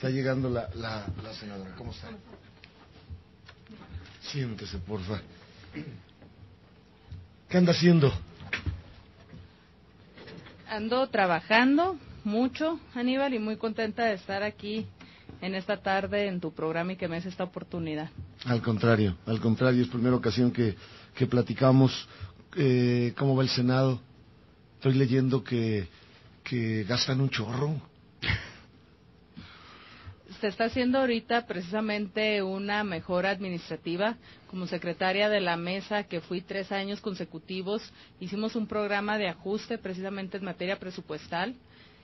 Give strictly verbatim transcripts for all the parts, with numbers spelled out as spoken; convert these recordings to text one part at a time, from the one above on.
Está llegando la, la, la senadora. ¿Cómo está? Siéntese, porfa. ¿Qué anda haciendo? Ando trabajando mucho, Aníbal, y muy contenta de estar aquí en esta tarde en tu programa y que me des esta oportunidad. Al contrario, al contrario, es primera ocasión que, que platicamos. Eh, ¿Cómo va el Senado? Estoy leyendo que, que gastan un chorro. Se está haciendo ahorita precisamente una mejora administrativa. Como secretaria de la mesa, que fui tres años consecutivos, hicimos un programa de ajuste precisamente en materia presupuestal.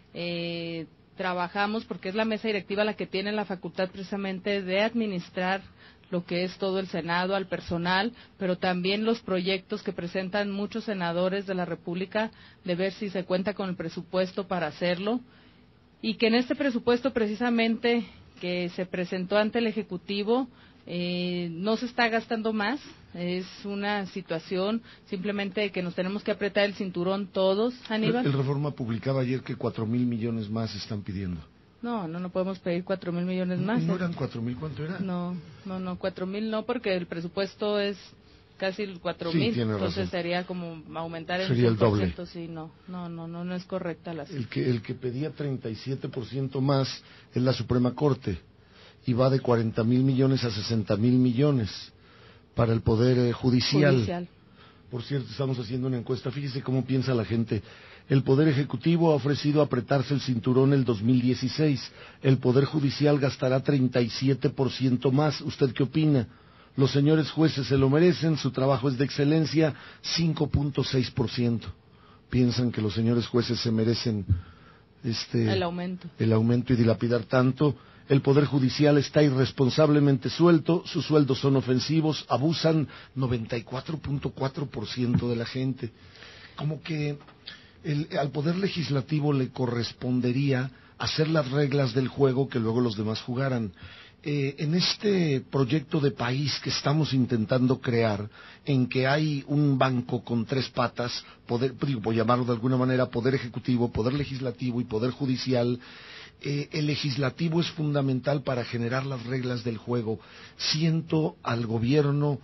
Eh, trabajamos, porque es la mesa directiva la que tiene la facultad precisamente de administrar lo que es todo el Senado, al personal, pero también los proyectos que presentan muchos senadores de la República, de ver si se cuenta con el presupuesto para hacerlo. Y que en este presupuesto precisamente que se presentó ante el Ejecutivo eh, no se está gastando más, es una situación simplemente que nos tenemos que apretar el cinturón todos, Aníbal. El, el Reforma publicaba ayer que cuatro mil millones más están pidiendo. No, no, no podemos pedir cuatro mil millones más. ¿No eran cuatro mil? ¿Cuánto era? No, no, no, cuatro mil no, porque el presupuesto es casi cuatro sí, mil, entonces razón. Sería como aumentar el sería el doble. Sí, no, no, no, no, no es correcta la cifra. El que, el que pedía treinta y siete por ciento más es la Suprema Corte, y va de cuarenta mil millones a sesenta mil millones para el Poder eh, judicial. judicial. Por cierto, estamos haciendo una encuesta, fíjese cómo piensa la gente. El Poder Ejecutivo ha ofrecido apretarse el cinturón el dos mil dieciséis, el Poder Judicial gastará treinta y siete por ciento más. ¿Usted qué opina? Los señores jueces se lo merecen, su trabajo es de excelencia, cinco punto seis por ciento. Piensan que los señores jueces se merecen este el aumento. el aumento y dilapidar tanto. El Poder Judicial está irresponsablemente suelto, sus sueldos son ofensivos, abusan noventa y cuatro punto cuatro por ciento de la gente. Como que el, al Poder Legislativo le correspondería hacer las reglas del juego que luego los demás jugaran. Eh, en este proyecto de país que estamos intentando crear, en que hay un banco con tres patas, poder, digo, por llamarlo de alguna manera, Poder Ejecutivo, Poder Legislativo y Poder Judicial, eh, el Legislativo es fundamental para generar las reglas del juego. Siento al gobierno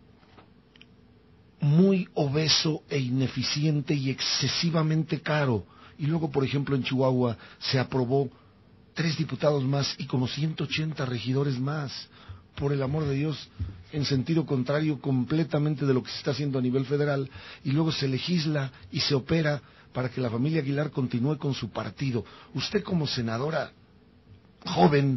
muy obeso e ineficiente y excesivamente caro. Y luego, por ejemplo, en Chihuahua se aprobó tres diputados más y como ciento ochenta regidores más, por el amor de Dios, en sentido contrario completamente de lo que se está haciendo a nivel federal, y luego se legisla y se opera para que la familia Aguilar continúe con su partido. Usted como senadora joven,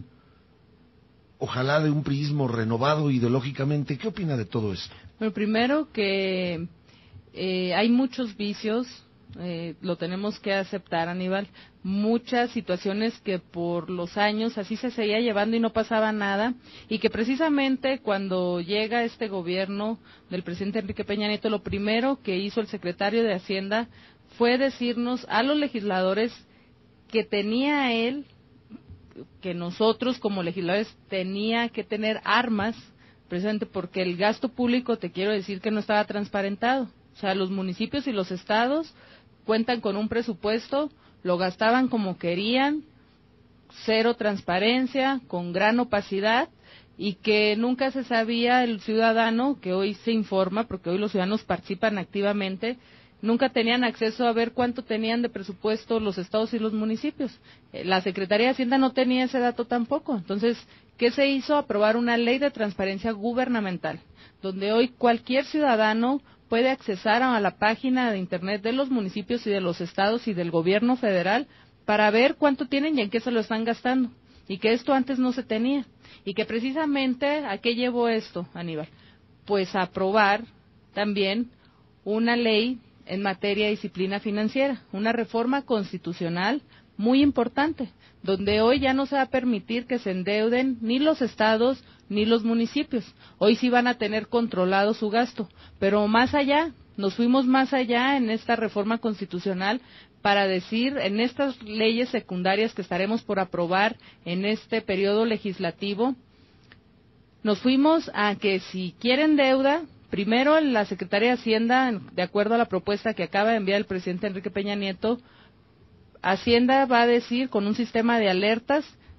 ojalá de un priismo renovado ideológicamente, ¿qué opina de todo esto? Bueno, primero que eh, hay muchos vicios. Eh, lo tenemos que aceptar, Aníbal, muchas situaciones que por los años así se seguía llevando y no pasaba nada, y que precisamente cuando llega este gobierno del presidente Enrique Peña Nieto, lo primero que hizo el secretario de Hacienda fue decirnos a los legisladores que tenía él, que nosotros como legisladores tenía que tener armas, precisamente porque el gasto público, te quiero decir que no estaba transparentado. O sea, los municipios y los estados cuentan con un presupuesto, lo gastaban como querían, cero transparencia, con gran opacidad, y que nunca se sabía el ciudadano, que hoy se informa, porque hoy los ciudadanos participan activamente, nunca tenían acceso a ver cuánto tenían de presupuesto los estados y los municipios. La Secretaría de Hacienda no tenía ese dato tampoco. Entonces, ¿qué se hizo? Aprobar una ley de transparencia gubernamental, donde hoy cualquier ciudadano puede accesar a la página de internet de los municipios y de los estados y del gobierno federal para ver cuánto tienen y en qué se lo están gastando, y que esto antes no se tenía, y que precisamente, ¿a qué llevó esto, Aníbal? Pues a aprobar también una ley en materia de disciplina financiera, una reforma constitucional muy importante, donde hoy ya no se va a permitir que se endeuden ni los estados ni los municipios. Hoy sí van a tener controlado su gasto, pero más allá, nos fuimos más allá en esta reforma constitucional para decir, en estas leyes secundarias que estaremos por aprobar en este periodo legislativo, nos fuimos a que si quieren deuda, primero la Secretaría de Hacienda, de acuerdo a la propuesta que acaba de enviar el presidente Enrique Peña Nieto, Hacienda va a decir con un sistema de alertas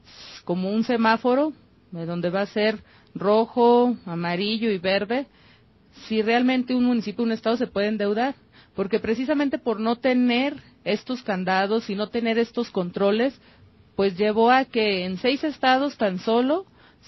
como un semáforo, eh, donde va a ser rojo, amarillo y verde, si realmente un municipio, un estado se puede endeudar, porque precisamente por no tener estos candados y no tener estos controles, pues llevó a que en seis estados tan solo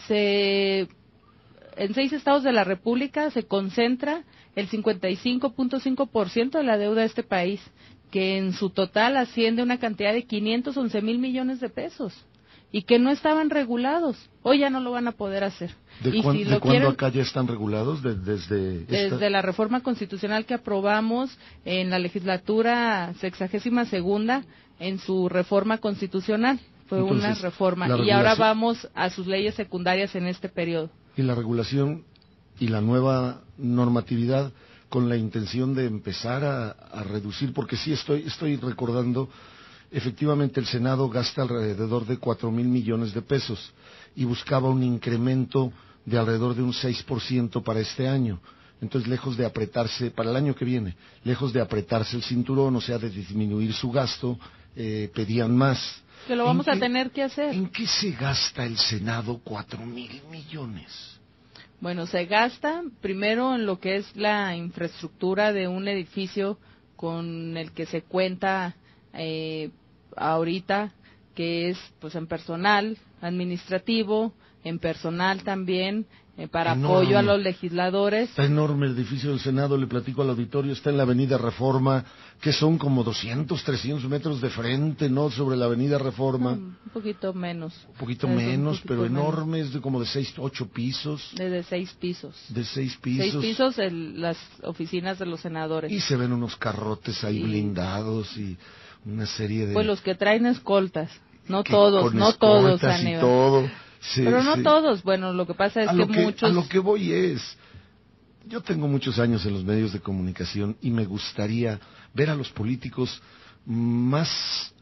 se, en seis estados de la República se concentra el cincuenta y cinco punto cinco por ciento de la deuda de este país, que en su total asciende a una cantidad de quinientos once mil millones de pesos, y que no estaban regulados. Hoy ya no lo van a poder hacer. ¿De, y cuán, si ¿de lo cuándo quieren, acá ya están regulados? De, desde esta... desde la reforma constitucional que aprobamos en la legislatura sexagésima segunda, en su reforma constitucional. Fue Entonces, una reforma. la Y ahora regulación... vamos a sus leyes secundarias en este periodo. Y la regulación y la nueva normatividad con la intención de empezar a, a reducir, porque sí estoy, estoy recordando, efectivamente el Senado gasta alrededor de cuatro mil millones de pesos y buscaba un incremento de alrededor de un seis por ciento para este año. Entonces, lejos de apretarse, para el año que viene, lejos de apretarse el cinturón, o sea, de disminuir su gasto, eh, pedían más. Que lo vamos qué, a tener que hacer. ¿En qué se gasta el Senado cuatro mil millones? Bueno, se gasta primero en lo que es la infraestructura de un edificio con el que se cuenta eh, ahorita, que es pues en personal administrativo, en personal también, eh, para Enorme. apoyo a los legisladores. Está enorme el edificio del Senado, le platico al auditorio, está en la avenida Reforma, que son como doscientos, trescientos metros de frente, ¿no?, sobre la avenida Reforma. Un poquito menos. Un poquito Es un menos, poquito pero menos. enorme, es de como de seis, ocho pisos. De, de seis pisos. De seis pisos. Seis pisos en las oficinas de los senadores. Y se ven unos carrotes ahí Sí. blindados y una serie de... Pues los que traen escoltas. No que todos, con no todos, escoltas y Aníbal. todo. Sí, Pero no sí. todos. Bueno, lo que pasa es a que, lo que muchos... A lo que voy es, yo tengo muchos años en los medios de comunicación y me gustaría ver a los políticos más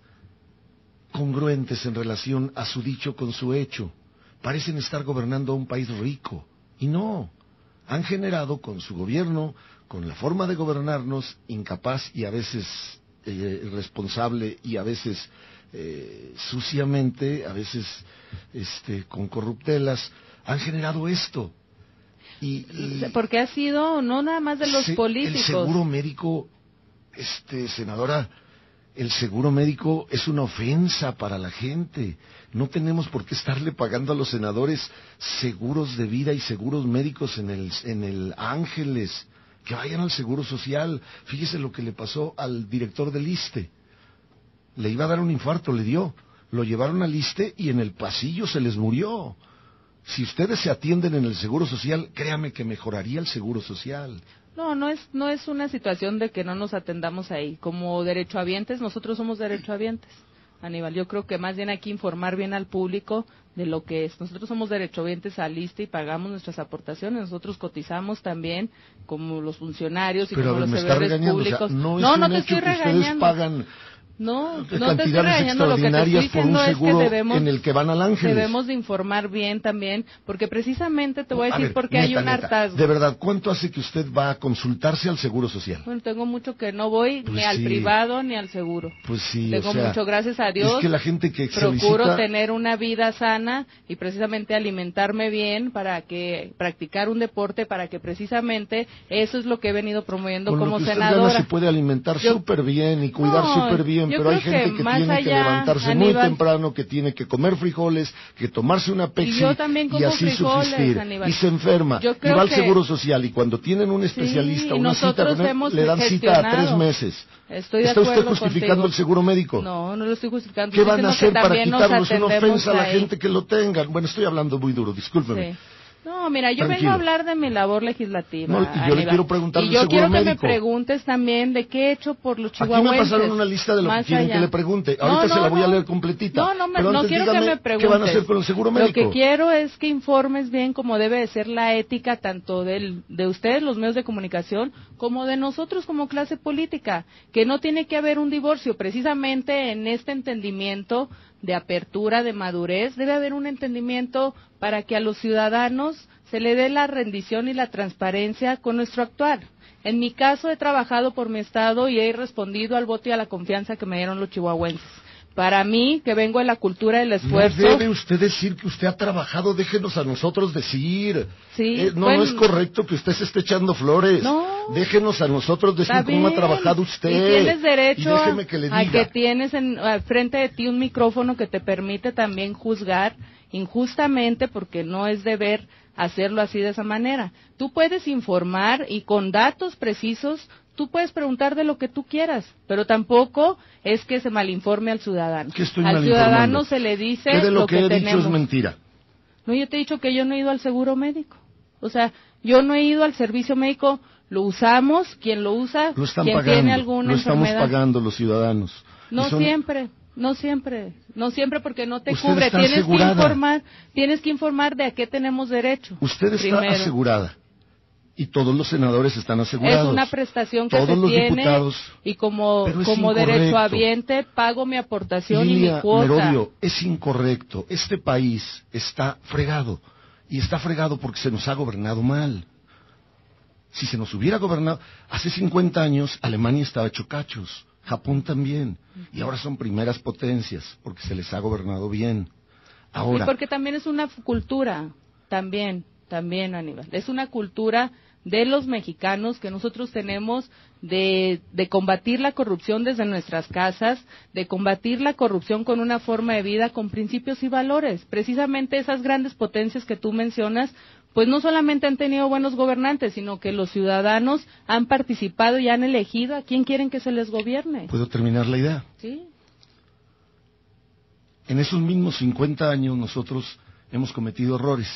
congruentes en relación a su dicho con su hecho. Parecen estar gobernando a un país rico, y no. Han generado con su gobierno, con la forma de gobernarnos, incapaz y a veces eh, irresponsable y a veces eh, suciamente, a veces este, con corruptelas, han generado esto. Y, y Porque ha sido no nada más de los se, políticos. El seguro médico, este, senadora, el seguro médico es una ofensa para la gente. No tenemos por qué estarle pagando a los senadores seguros de vida y seguros médicos en el, en el Ángeles. Que vayan al Seguro Social. Fíjese lo que le pasó al director del ISSSTE. Le iba a dar un infarto, le dio. Lo llevaron al ISSSTE y en el pasillo se les murió. Si ustedes se atienden en el Seguro Social, créame que mejoraría el Seguro Social. No, no es, no es una situación de que no nos atendamos ahí. Como derechohabientes, nosotros somos derechohabientes, Aníbal. Yo creo que más bien hay que informar bien al público de lo que es. Nosotros somos derechohabientes al ISSSTE y pagamos nuestras aportaciones. Nosotros cotizamos también como los funcionarios y Pero como a ver, los me está servidores regañando, públicos. o sea, no es no, un no te hecho estoy que ustedes regañando. pagan No, no te estoy cantidades regañando. Lo que te estoy extraordinarias por un diciendo es que seguro debemos, en el que van al Ángeles. debemos de informar bien también, porque precisamente te voy a A decir ver, por qué neta, hay un neta, hartazgo. de verdad, ¿cuánto hace que usted va a consultarse al Seguro Social? Bueno, tengo mucho que no voy Pues ni al sí. privado ni al seguro. Pues sí, Tengo o sea, mucho, gracias a Dios. es que la gente que se procuro visita- tener una vida sana y precisamente alimentarme bien para que practicar un deporte, para que precisamente eso es lo que he venido promoviendo con como lo que usted senadora. gana se puede alimentar Yo- súper bien y cuidar No, súper bien, yo pero hay creo gente que que más tiene que allá, levantarse muy Aníbal, temprano, que tiene que comer frijoles, que tomarse una Pepsi yo también como y así frijoles, subsistir. Aníbal. Y se enferma. Yo Y creo va al que- Seguro Social y cuando tienen un especialista, y una cita, nosotros con él, hemos le dan cita a gestionado. tres meses. Estoy de ¿Está usted acuerdo justificando contigo. el seguro médico? No, no lo estoy justificando. ¿Qué Estoy van a diciendo hacer que para también nos quitarnos una atendemos ofensa a la ahí. gente que lo tengan? Bueno, estoy hablando muy duro, discúlpeme. Sí. No, mira, yo Tranquilo. vengo a hablar de mi labor legislativa. No, y yo le Aníbal. quiero preguntar Y del yo seguro quiero que médico. me preguntes también de qué he hecho por los Aquí chihuahuenses. me pasaron una lista de lo que Más quieren allá. que le pregunte. No, Ahorita no, se la voy a no. leer completita. No, no, me, Pero no antes quiero que dígame, me preguntes. ¿qué van a hacer con el seguro médico? Lo que quiero es que informes bien cómo debe de ser la ética tanto del, de ustedes, los medios de comunicación, como de nosotros como clase política. Que no tiene que haber un divorcio. Precisamente en este entendimiento de apertura, de madurez, debe haber un entendimiento para que a los ciudadanos se le dé la rendición y la transparencia con nuestro actuar. En mi caso he trabajado por mi estado y he respondido al voto y a la confianza que me dieron los chihuahuenses. Para mí, que vengo de la cultura del esfuerzo... No debe usted decir que usted ha trabajado, déjenos a nosotros decir. Sí, eh, no, bueno, no es correcto que usted se esté echando flores. No. Déjenos a nosotros decir Está cómo bien. ha trabajado usted. Y tienes derecho Y déjeme que le a diga. que tienes en, al frente de ti un micrófono que te permite también juzgar injustamente, porque no es deber hacerlo así de esa manera. Tú puedes informar y con datos precisos tú puedes preguntar de lo que tú quieras, pero tampoco es que se malinforme al ciudadano. ¿Qué estoy Al ciudadano se le dice ¿Qué de lo, lo que, que he tenemos. dicho es mentira? No, yo te he dicho que yo no he ido al seguro médico. O sea, yo no he ido al servicio médico, lo usamos, quien lo usa, Lo están quien pagando, tiene alguna lo estamos enfermedad. pagando los ciudadanos. No Y son- siempre, no siempre, no siempre porque no te Usted cubre. está Tienes asegurada. que informar, tienes que informar de a qué tenemos derecho. Usted está primero. asegurada. Y todos los senadores están asegurados. Es una prestación que todos se los tiene diputados. y como, Pero es como incorrecto. derechohabiente pago mi aportación Lilia y mi cuota. Merodio, es incorrecto. Este país está fregado. Y está fregado porque se nos ha gobernado mal. Si se nos hubiera gobernado... Hace cincuenta años Alemania estaba hecho cachos. Japón también. Y ahora son primeras potencias porque se les ha gobernado bien. Ahora, Y porque también es una cultura, también, también, Aníbal. Es una cultura de los mexicanos que nosotros tenemos de, de combatir la corrupción desde nuestras casas, de combatir la corrupción con una forma de vida, con principios y valores. Precisamente esas grandes potencias que tú mencionas, pues no solamente han tenido buenos gobernantes, sino que los ciudadanos han participado y han elegido a quién quieren que se les gobierne. ¿puedo terminar la idea? ¿Sí? En esos mismos cincuenta años nosotros hemos cometido errores.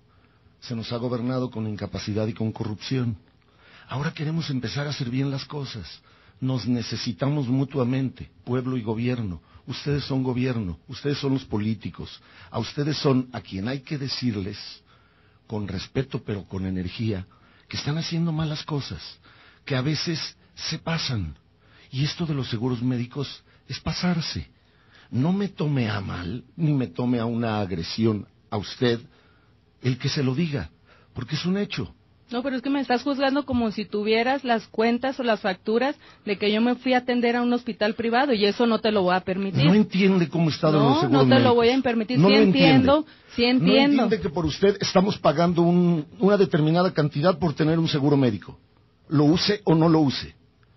Se nos ha gobernado con incapacidad y con corrupción. Ahora queremos empezar a hacer bien las cosas. Nos necesitamos mutuamente, pueblo y gobierno. Ustedes son gobierno, ustedes son los políticos. A ustedes son a quien hay que decirles, con respeto pero con energía, que están haciendo malas cosas, que a veces se pasan. Y esto de los seguros médicos es pasarse. No me tome a mal, ni me tome a una agresión a usted, el que se lo diga, porque es un hecho. No, pero es que me estás juzgando como si tuvieras las cuentas o las facturas de que yo me fui a atender a un hospital privado y eso no te lo voy a permitir. No entiende cómo está de No, los seguros no te lo médicos. voy a permitir. No Sí lo entiendo, entiende. sí entiendo. No entiende que por usted estamos pagando un- una determinada cantidad por tener un seguro médico. Lo use o no lo use.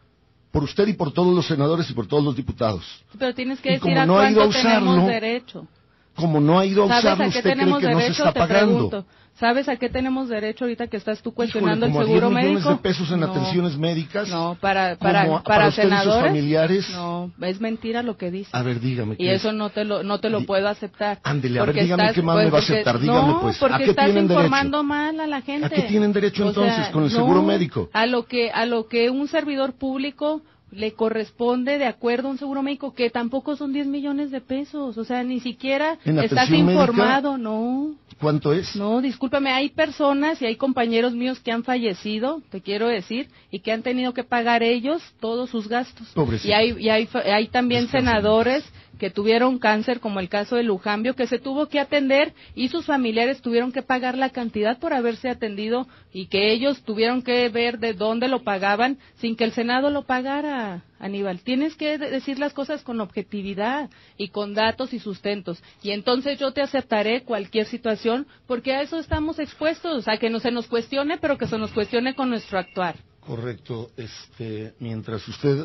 Por usted y por todos los senadores y por todos los diputados. Pero tienes que Y decir como a no ha ido cuánto a usarlo, tenemos derecho. Como no ha ido a ¿Sabes usarlo, a qué usted cree tenemos que no se derecho? está Te pagando. pregunto. ¿Sabes a qué tenemos derecho ahorita que estás tú cuestionando Híjole, como el seguro a diez médico? millones de pesos en No. atenciones médicas. No, para para como para, a- para usted y sus senadores. familiares. No, es mentira lo que dices. A ver, dígame. Y ¿qué es? eso no te lo no te lo Di- puedo aceptar. Ándele, a ver, Porque dígame estás- qué más me va a porque- aceptar, dígame, no, pues, ¿a porque qué estás tienen derecho? informando mal a la gente. ¿A qué tienen derecho O entonces sea, con el no, seguro médico? A lo que a lo que un servidor público le corresponde de acuerdo a un seguro médico que tampoco son diez millones de pesos, o sea, ni siquiera ¿En estás atención médica? informado, no. ¿Cuánto es? No, discúlpame, hay personas y hay compañeros míos que han fallecido, te quiero decir, y que han tenido que pagar ellos todos sus gastos. Pobrecitos. Y hay, y hay, fa- hay también Descansen. senadores que tuvieron cáncer, como el caso de Lujambio, que se tuvo que atender y sus familiares tuvieron que pagar la cantidad por haberse atendido y que ellos tuvieron que ver de dónde lo pagaban sin que el Senado lo pagara, Aníbal. Tienes que de- decir las cosas con objetividad y con datos y sustentos. Y entonces yo te aceptaré cualquier situación porque a eso estamos expuestos, a que no se nos cuestione, pero que se nos cuestione con nuestro actuar. Correcto. Este, mientras usted...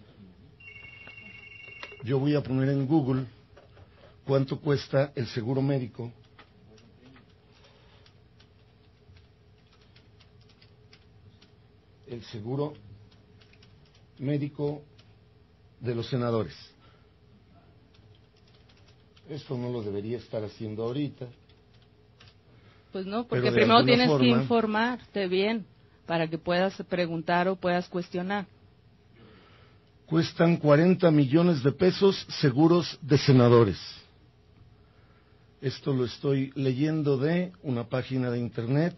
Yo voy a poner en Google cuánto cuesta el seguro médico. El seguro médico de los senadores. Esto no lo debería estar haciendo ahorita. Pues no, Pero porque de primero alguna tienes que forma- informarte bien para que puedas preguntar o puedas cuestionar. Cuestan cuarenta millones de pesos seguros de senadores. Esto lo estoy leyendo de una página de internet.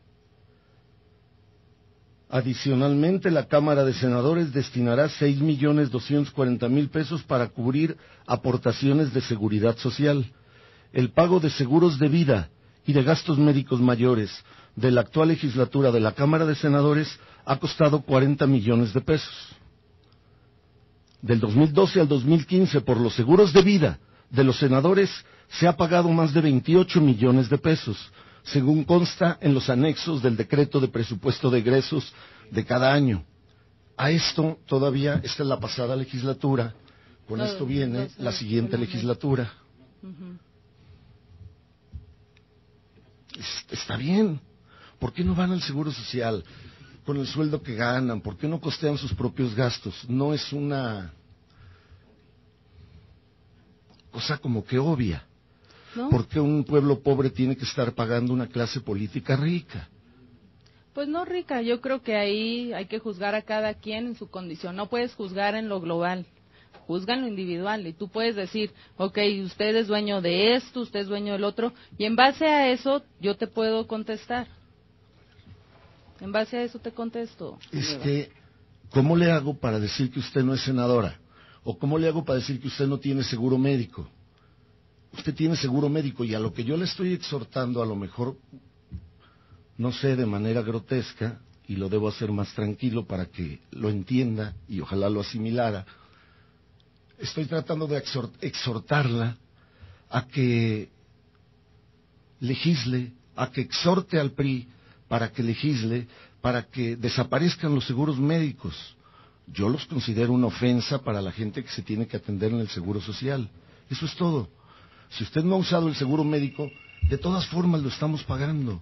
Adicionalmente, la Cámara de Senadores destinará seis millones doscientos cuarenta mil pesos para cubrir aportaciones de seguridad social. El pago de seguros de vida y de gastos médicos mayores de la actual legislatura de la Cámara de Senadores ha costado cuarenta millones de pesos. Del dos mil doce al dos mil quince, por los seguros de vida de los senadores, se ha pagado más de veintiocho millones de pesos, según consta en los anexos del decreto de presupuesto de egresos de cada año. A esto todavía, esta es la pasada legislatura, con no, esto viene no sé, la siguiente legislatura. Uh-huh. Está bien. ¿Por qué no van al Seguro Social con el sueldo que ganan? ¿Por qué no costean sus propios gastos? No es una cosa como que obvia. ¿No? ¿Por qué un pueblo pobre tiene que estar pagando una clase política rica? Pues no rica, yo creo que ahí hay que juzgar a cada quien en su condición. No puedes juzgar en lo global, juzga en lo individual. Y tú puedes decir, ok, usted es dueño de esto, usted es dueño del otro, y en base a eso yo te puedo contestar. En base a eso te contesto. Este, ¿cómo le hago para decir que usted no es senadora? ¿O cómo le hago para decir que usted no tiene seguro médico? Usted tiene seguro médico, y a lo que yo le estoy exhortando, a lo mejor, no sé, de manera grotesca, y lo debo hacer más tranquilo para que lo entienda y ojalá lo asimilara, estoy tratando de exhortarla a que legisle, a que exhorte al P R I para que legisle, para que desaparezcan los seguros médicos. Yo los considero una ofensa para la gente que se tiene que atender en el Seguro Social. Eso es todo. Si usted no ha usado el seguro médico, de todas formas lo estamos pagando.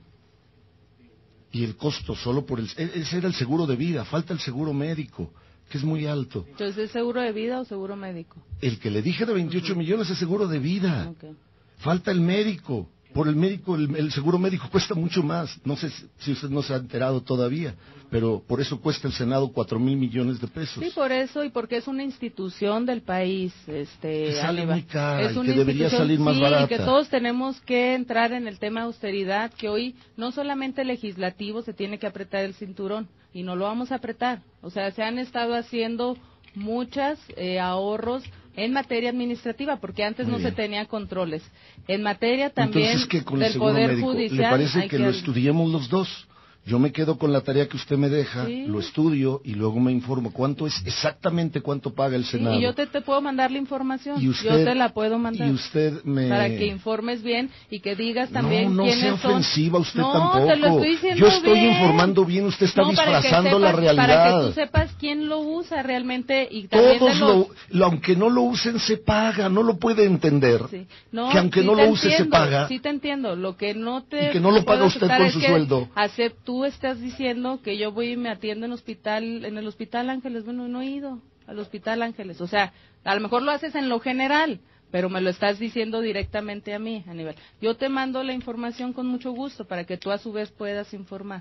Y el costo solo por el... Ese era el seguro de vida, falta el seguro médico, que es muy alto. Entonces, ¿es seguro de vida o seguro médico? El que le dije de veintiocho uh-huh. millones es seguro de vida. Okay. Falta el médico. Por el médico, el, el seguro médico cuesta mucho más. No sé si usted no se ha enterado todavía, pero por eso cuesta el Senado cuatro mil millones de pesos. Sí, por eso y porque es una institución del país. Este, que sale Aníbal. muy cara es y una que debería salir más sí, barata. Y que todos tenemos que entrar en el tema de austeridad, que hoy no solamente el legislativo se tiene que apretar el cinturón, y no lo vamos a apretar. O sea, se han estado haciendo muchos eh, ahorros en materia administrativa, porque antes Muy no bien. se tenía controles. En materia también Entonces, ¿qué con del el seguro Poder médico? Judicial. ¿Le parece que, que lo estudiemos los dos? Yo me quedo con la tarea que usted me deja, sí. lo estudio y luego me informo cuánto es exactamente cuánto paga el Senado. Sí, y yo te, te puedo mandar la información. ¿Y usted, yo te la puedo mandar. Y usted me... Para que informes bien y que digas también no, no quiénes sea son. ofensiva usted no, tampoco. Te lo estoy diciendo yo estoy bien. informando bien, usted está no, disfrazando sepas, la realidad. Para que tú sepas quién lo usa realmente y también Todos de los... lo, lo, aunque no lo usen se paga, no lo puede entender. Sí. No, que aunque sí no lo use entiendo, se paga. Sí te entiendo, lo que no te... Y que no lo paga usted con su que sueldo. Acept, tú estás diciendo que yo voy y me atiendo en hospital, en el Hospital Ángeles. Bueno, no he ido al Hospital Ángeles. O sea, a lo mejor lo haces en lo general, pero me lo estás diciendo directamente a mí, Aníbal. Yo te mando la información con mucho gusto para que tú a su vez puedas informar.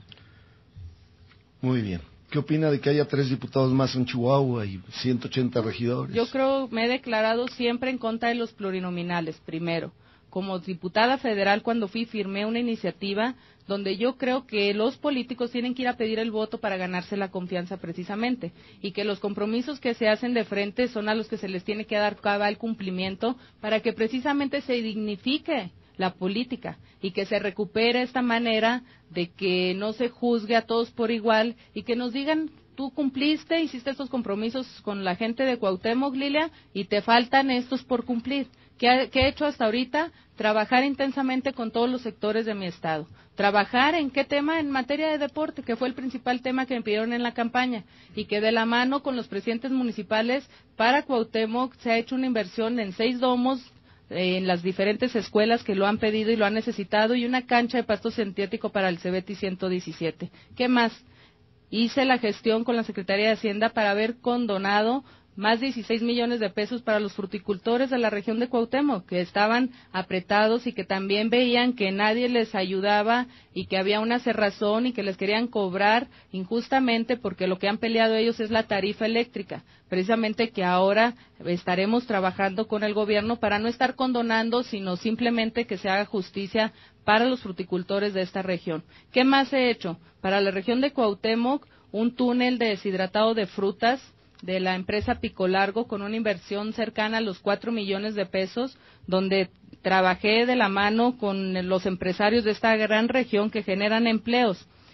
Muy bien. ¿Qué opina de que haya tres diputados más en Chihuahua y ciento ochenta regidores? Yo creo, me he declarado siempre en contra de los plurinominales, primero. Como diputada federal, cuando fui, firmé una iniciativa donde yo creo que los políticos tienen que ir a pedir el voto para ganarse la confianza precisamente, y que los compromisos que se hacen de frente son a los que se les tiene que dar cabal cumplimiento para que precisamente se dignifique la política y que se recupere esta manera de que no se juzgue a todos por igual y que nos digan: tú cumpliste, hiciste estos compromisos con la gente de Cuauhtémoc, Lilia, y te faltan estos por cumplir. ¿Qué, ha, ¿Qué he hecho hasta ahorita? Trabajar intensamente con todos los sectores de mi estado. Trabajar en qué tema, en materia de deporte, que fue el principal tema que me pidieron en la campaña, y que de la mano con los presidentes municipales para Cuauhtémoc se ha hecho una inversión en seis domos eh, en las diferentes escuelas que lo han pedido y lo han necesitado, y una cancha de pasto sintético para el CEBETI ciento diecisiete. ¿Qué más? Hice la gestión con la Secretaría de Hacienda para haber condonado más de dieciséis millones de pesos para los fruticultores de la región de Cuauhtémoc, que estaban apretados y que también veían que nadie les ayudaba y que había una cerrazón y que les querían cobrar injustamente, porque lo que han peleado ellos es la tarifa eléctrica. Precisamente que ahora estaremos trabajando con el gobierno para no estar condonando, sino simplemente que se haga justicia para los fruticultores de esta región. ¿Qué más he hecho? Para la región de Cuauhtémoc, un túnel de deshidratado de frutas de la empresa Picolargo con una inversión cercana a los cuatro millones de pesos, donde trabajé de la mano con los empresarios de esta gran región que generan empleos.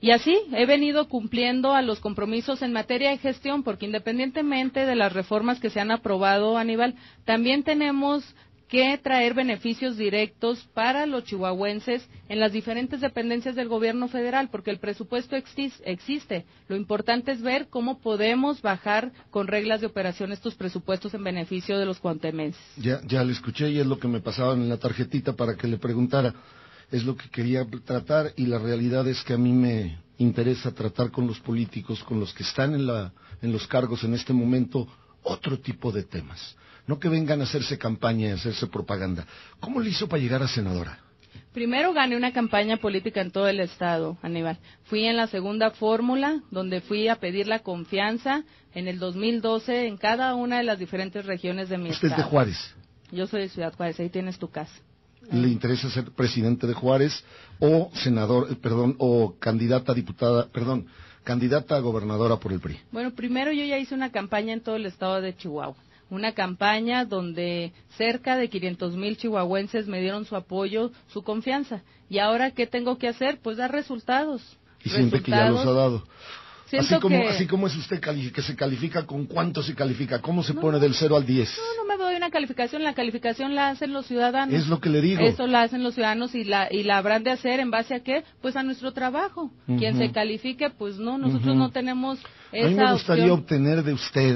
Y así he venido cumpliendo a los compromisos en materia de gestión, porque independientemente de las reformas que se han aprobado, Aníbal, también tenemos que traer beneficios directos para los chihuahuenses en las diferentes dependencias del gobierno federal, porque el presupuesto existe. Lo importante es ver cómo podemos bajar con reglas de operación estos presupuestos en beneficio de los cuantemenses. Ya, ya le escuché y es lo que me pasaban en la tarjetita para que le preguntara. Es lo que quería tratar y la realidad es que a mí me interesa tratar con los políticos, con los que están en, la, en los cargos en este momento, otro tipo de temas. No que vengan a hacerse campaña y a hacerse propaganda. ¿Cómo le hizo para llegar a senadora? Primero gané una campaña política en todo el estado, Aníbal. Fui en la segunda fórmula, donde fui a pedir la confianza en el dos mil doce en cada una de las diferentes regiones de mi ¿Usted estado. es de Juárez? Yo soy de Ciudad Juárez, ahí tienes tu casa. ¿Le interesa ser presidente de Juárez o senador, eh, perdón, o candidata a diputada, perdón, candidata a gobernadora por el P R I? Bueno, primero yo ya hice una campaña en todo el estado de Chihuahua. Una campaña donde cerca de quinientos mil chihuahuenses me dieron su apoyo, su confianza. ¿Y ahora qué tengo que hacer? Pues dar resultados. Y siente que ya los ha dado. Siento así como, que... así como es usted que se califica, ¿con cuánto se califica? ¿Cómo se no, pone del cero al diez? No, no me doy una calificación, la calificación la hacen los ciudadanos. Es lo que le digo. Eso la hacen los ciudadanos y la y la habrán de hacer en base a qué? Pues a nuestro trabajo. Uh-huh. Quien se califique, pues no, nosotros uh-huh. no tenemos esa A mí me gustaría opción. obtener de usted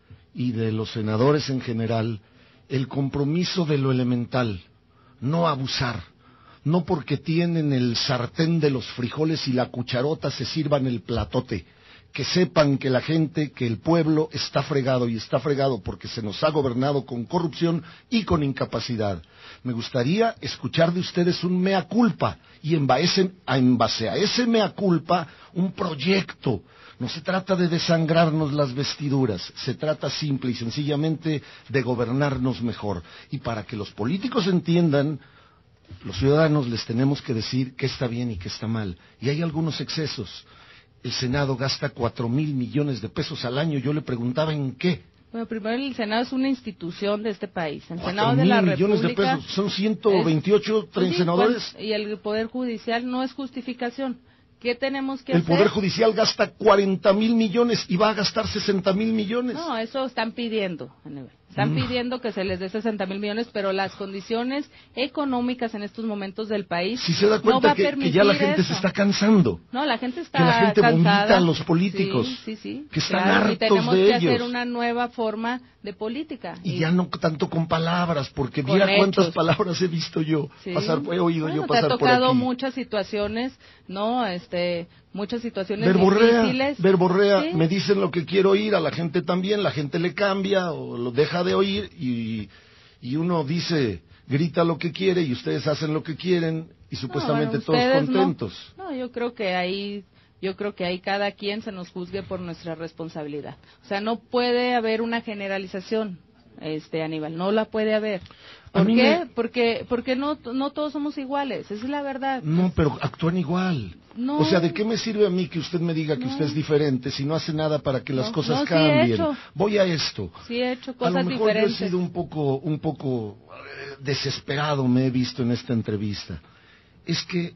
y de los senadores en general el compromiso de lo elemental, no abusar. No porque tienen el sartén de los frijoles y la cucharota se sirvan el platote. Que sepan que la gente, que el pueblo está fregado y está fregado porque se nos ha gobernado con corrupción y con incapacidad. Me gustaría escuchar de ustedes un mea culpa y en base, en base a ese mea culpa un proyecto. No se trata de desangrarnos las vestiduras, se trata simple y sencillamente de gobernarnos mejor. Y para que los políticos entiendan, los ciudadanos les tenemos que decir qué está bien y qué está mal. Y hay algunos excesos. El Senado gasta cuatro mil millones de pesos al año. Yo le preguntaba en qué. Bueno, primero el Senado es una institución de este país. El Senado de la millones República de pesos. Son ciento veintiocho es, sí, senadores. Y el Poder Judicial no es justificación. ¿Qué tenemos que el hacer? El Poder Judicial gasta cuarenta mil millones y va a gastar sesenta mil millones. No, eso están pidiendo, Aníbal. Están Mm. pidiendo que se les dé sesenta mil millones, pero las condiciones económicas en estos momentos del país si se da cuenta no va que, a permitir que ya la gente eso. se está cansando. No, la gente está que la gente cansada. vomita a los políticos. Sí, sí, sí. Que están claro, hartos y tenemos de que ellos. hacer una nueva forma de política. Y, y ya no tanto con palabras, porque con mira cuántas hechos. palabras he visto yo Sí. pasar, he oído bueno, yo pasar te ha por tocado aquí. muchas situaciones, ¿no? Este, muchas situaciones Verborrea, difíciles. verborrea, ¿Sí? me dicen lo que quiero oír, a la gente también, la gente le cambia o lo deja de oír y, y uno dice, grita lo que quiere y ustedes hacen lo que quieren y supuestamente no, bueno, todos contentos. No, no, yo creo que ahí, yo creo que ahí cada quien se nos juzgue por nuestra responsabilidad. O sea, no puede haber una generalización, este Aníbal, no la puede haber. ¿Por qué? Me... Porque, porque no, no todos somos iguales, esa es la verdad. No, pero actúan igual. No. O sea, ¿de qué me sirve a mí que usted me diga que No. usted es diferente si no hace nada para que las No, cosas no, sí cambien? he hecho. Voy a esto. Sí he hecho cosas a lo mejor diferentes. yo he sido un poco, un poco eh, desesperado, me he visto en esta entrevista. Es que,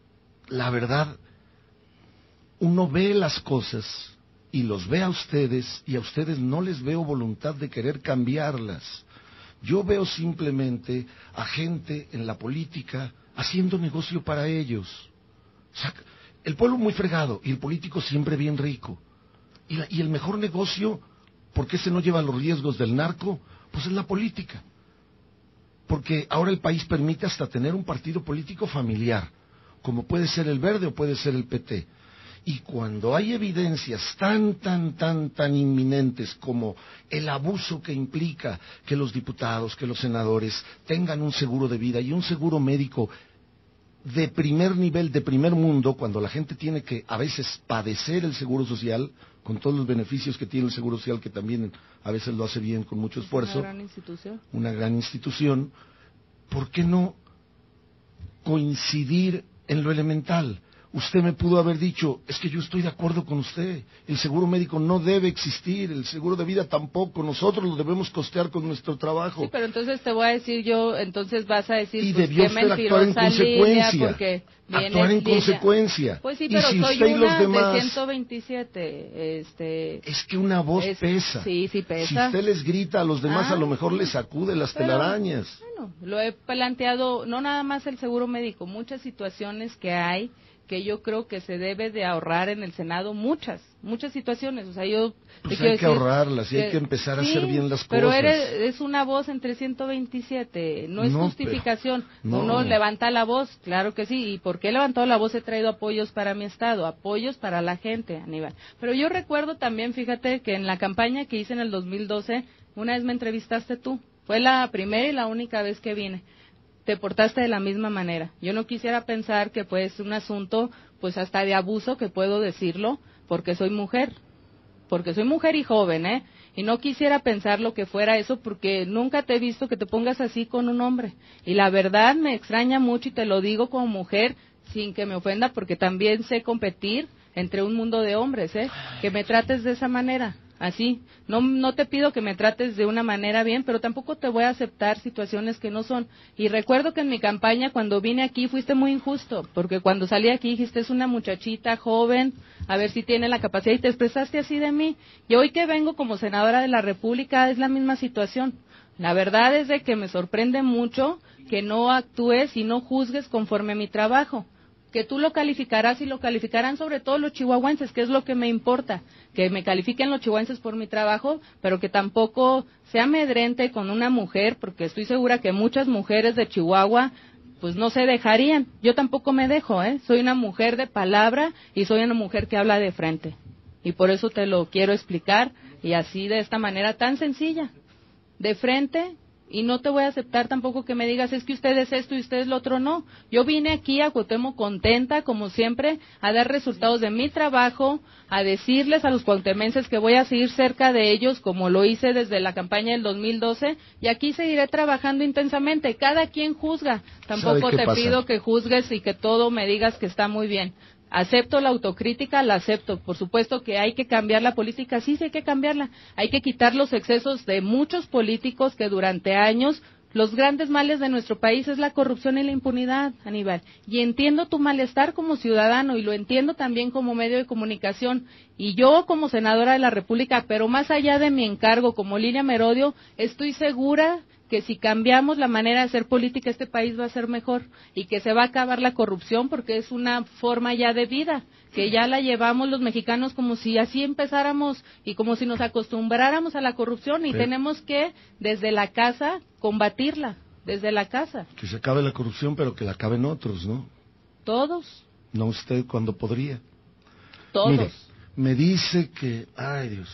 la verdad, uno ve las cosas y los ve a ustedes y a ustedes no les veo voluntad de querer cambiarlas. Yo veo simplemente a gente en la política haciendo negocio para ellos. O sea, el pueblo muy fregado y el político siempre bien rico. Y, la, y el mejor negocio, ¿por qué se no lleva los riesgos del narco? Pues es la política. Porque ahora el país permite hasta tener un partido político familiar, como puede ser el Verde o puede ser el P T. Y cuando hay evidencias tan, tan, tan, tan inminentes como el abuso que implica que los diputados, que los senadores tengan un seguro de vida y un seguro médico de primer nivel, de primer mundo, cuando la gente tiene que a veces padecer el seguro social, con todos los beneficios que tiene el seguro social, que también a veces lo hace bien con mucho esfuerzo. Una gran institución. Una gran institución. ¿Por qué no coincidir en lo elemental? Usted me pudo haber dicho, es que yo estoy de acuerdo con usted, el seguro médico no debe existir, el seguro de vida tampoco, nosotros lo debemos costear con nuestro trabajo. Sí, pero entonces te voy a decir yo, entonces vas a decir, y pues debió qué usted actuar en mentirosa Lidia, consecuencia. porque actuar en lidia. consecuencia. Pues sí, y pero si soy usted y los una demás, de ciento veintisiete. Este, es que una voz es, pesa. Sí, sí pesa. Si usted les grita a los demás, ah, a lo mejor les sacude las pero, telarañas. Bueno, lo he planteado, no nada más el seguro médico, muchas situaciones que hay que yo creo que se debe de ahorrar en el Senado, muchas, muchas situaciones. O sea, yo Pues te hay que decir ahorrarlas y que, hay que empezar a sí, hacer bien las pero cosas. Pero es una voz entre ciento veintisiete, no es no, justificación. Pero, no. Uno levanta la voz, claro que sí. ¿Y por qué he levantado la voz? He traído apoyos para mi estado, apoyos para la gente, Aníbal. Pero yo recuerdo también, fíjate, que en la campaña que hice en el dos mil doce, una vez me entrevistaste tú. Fue la primera y la única vez que vine. Te portaste de la misma manera. Yo no quisiera pensar que pues un asunto, pues hasta de abuso, que puedo decirlo, porque soy mujer, porque soy mujer y joven, ¿eh? Y no quisiera pensar lo que fuera eso, porque nunca te he visto que te pongas así con un hombre. Y la verdad me extraña mucho y te lo digo como mujer, sin que me ofenda, porque también sé competir entre un mundo de hombres, ¿eh? Que me trates de esa manera. Así, no, no te pido que me trates de una manera bien, pero tampoco te voy a aceptar situaciones que no son. Y recuerdo que en mi campaña, cuando vine aquí, fuiste muy injusto, porque cuando salí aquí dijiste, es una muchachita joven, a ver si tiene la capacidad, y te expresaste así de mí. Y hoy que vengo como senadora de la República, es la misma situación. La verdad es de que me sorprende mucho que no actúes y no juzgues conforme a mi trabajo. Que tú lo calificarás y lo calificarán sobre todo los chihuahuenses, que es lo que me importa, que me califiquen los chihuahuenses por mi trabajo, pero que tampoco sea amedrente con una mujer, porque estoy segura que muchas mujeres de Chihuahua pues no se dejarían. Yo tampoco me dejo, ¿eh? Soy una mujer de palabra y soy una mujer que habla de frente. Y por eso te lo quiero explicar, y así de esta manera tan sencilla, de frente. Y no te voy a aceptar tampoco que me digas, es que usted es esto y usted es lo otro, no. Yo vine aquí a Cuauhtémoc contenta, como siempre, a dar resultados de mi trabajo, a decirles a los cuauhtémenses que voy a seguir cerca de ellos, como lo hice desde la campaña del dos mil doce, y aquí seguiré trabajando intensamente. Cada quien juzga. Tampoco te pasa? pido que juzgues y que todo me digas que está muy bien. Acepto la autocrítica, la acepto. Por supuesto que hay que cambiar la política, sí, sí hay que cambiarla. Hay que quitar los excesos de muchos políticos que durante años, los grandes males de nuestro país es la corrupción y la impunidad, Aníbal. Y entiendo tu malestar como ciudadano y lo entiendo también como medio de comunicación. Y yo como senadora de la República, pero más allá de mi encargo como Lilia Merodio, estoy segura que si cambiamos la manera de hacer política, este país va a ser mejor y que se va a acabar la corrupción porque es una forma ya de vida, que ya la llevamos los mexicanos como si así empezáramos y como si nos acostumbráramos a la corrupción y sí. Tenemos que, desde la casa, combatirla, desde la casa. Que se acabe la corrupción, pero que la acaben otros, ¿no? Todos. No usted cuando podría. Todos. Mire, me dice que, ay Dios,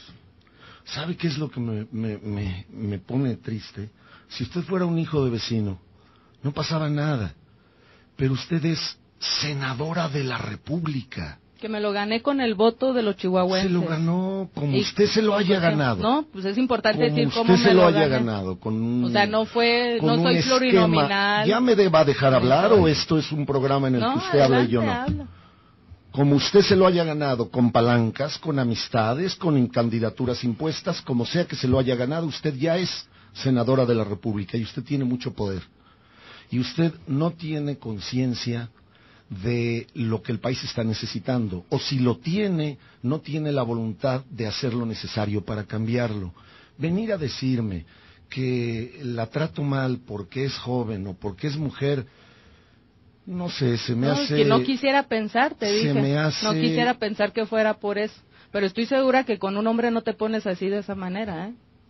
¿sabe qué es lo que me, me, me, me pone triste? Si usted fuera un hijo de vecino, no pasaba nada. Pero usted es senadora de la República. Que me lo gané con el voto de los chihuahuenses. Se lo ganó como y, usted se lo haya ganado. No, pues es importante como decir cómo usted me se lo, lo haya gané. ganado. Con un, o sea, no fue, no soy esquema. plurinominal. ¿Ya me va a dejar hablar o esto es un programa en el no, que usted habla y yo no? Habla. Como usted se lo haya ganado, con palancas, con amistades, con candidaturas impuestas, como sea que se lo haya ganado, usted ya es senadora de la República y usted tiene mucho poder. Y usted no tiene conciencia de lo que el país está necesitando. O si lo tiene, no tiene la voluntad de hacer lo necesario para cambiarlo. Venir a decirme que la trato mal porque es joven o porque es mujer, no sé, se me no, hace... Es que no quisiera pensar, te dije. Me hace... No quisiera pensar que fuera por eso. Pero estoy segura que con un hombre no te pones así de esa manera, ¿eh?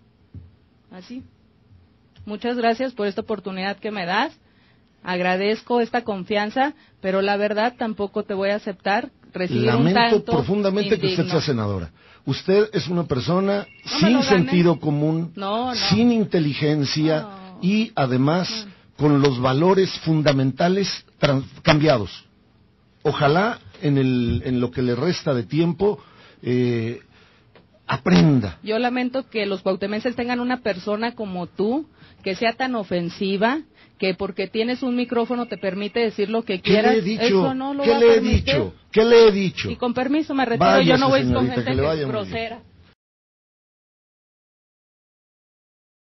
Así. Muchas gracias por esta oportunidad que me das. Agradezco esta confianza, pero la verdad tampoco te voy a aceptar recibir Lamento un tanto profundamente indigno. que usted sea senadora. Usted es una persona no sin sentido común, no, no. sin inteligencia no. y además no. con los valores fundamentales cambiados. Ojalá en, el, en lo que le resta de tiempo eh, aprenda. Yo lamento que los cuauhtémenses tengan una persona como tú, que sea tan ofensiva, que porque tienes un micrófono te permite decir lo que quieras. ¿Qué le he dicho? Eso no lo ¿Qué va a le he permitir. dicho? ¿Qué le he dicho? Y con permiso me retiro, Váyase, yo no voy con señorita, gente que le que vaya es muy bien. grosera.